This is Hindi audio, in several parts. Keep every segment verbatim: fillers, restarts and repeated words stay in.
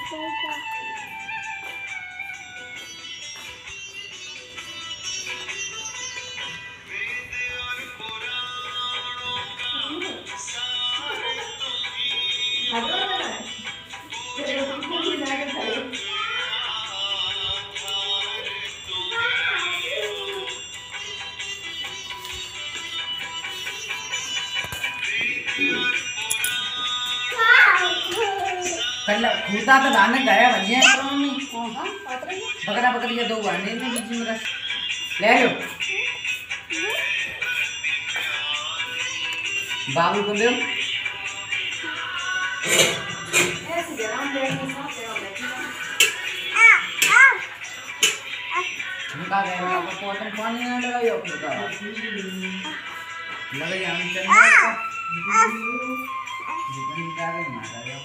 कल खूटा तो दाने गया बढ़िया है मम्मी। बकरा बकरी दो आने ने बीच में रस ले लो बाबू को दो ऐसे जरा ले नहीं सकते हो उनका गया आपको पोतन पानी ना लगाइयो उनका लगे हम चलना जीवन का के मारा जाओ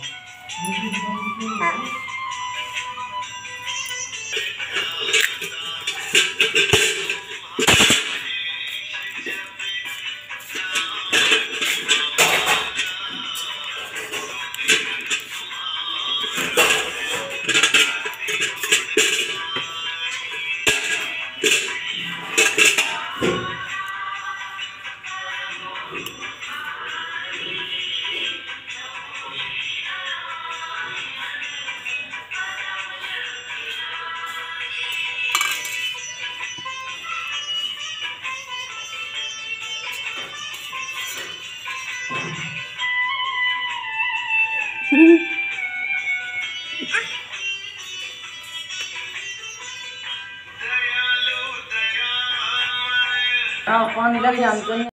पानी लग जाए।